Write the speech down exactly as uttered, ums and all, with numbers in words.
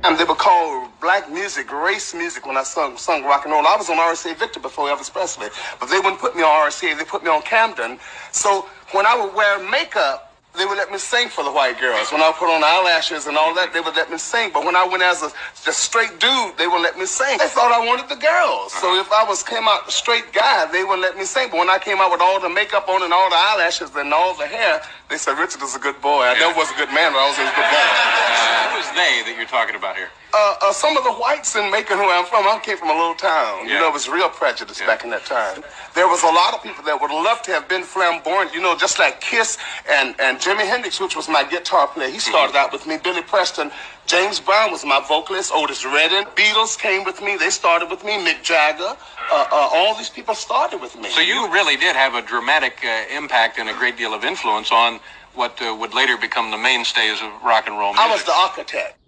And they were called black music, race music when I sung, sung rock and roll. I was on R C A Victor before Elvis Presley, but they wouldn't put me on R C A, they put me on Camden. So when I would wear makeup, they would let me sing for the white girls. When I put on eyelashes and all that, they would let me sing. But when I went as a, a straight dude, they would let me sing. They thought I wanted the girls. So if I was came out a straight guy, they wouldn't let me sing. But when I came out with all the makeup on and all the eyelashes and all the hair, they said, Richard is a good boy. I yeah. never was a good man, but I was a good boy. Uh, who is they that you're talking about here? Uh, uh, some of the whites in Macon, where I'm from, I came from a little town. Yeah. You know, it was real prejudice yeah. back in that time. There was a lot of people that would love to have been flamboyant, you know, just like Kiss and, and Jimi Hendrix, which was my guitar player. He started mm-hmm. out with me. Billy Preston, James Brown was my vocalist. Otis Redding, Beatles came with me. They started with me. Mick Jagger. Uh, uh, all these people started with me. So you really did have a dramatic uh, impact and a great deal of influence on what uh, would later become the mainstays of rock and roll music. I was the architect.